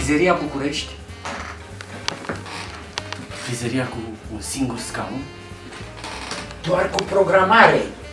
Frizeria București. Frizeria cu un singur scaun. Doar cu programare.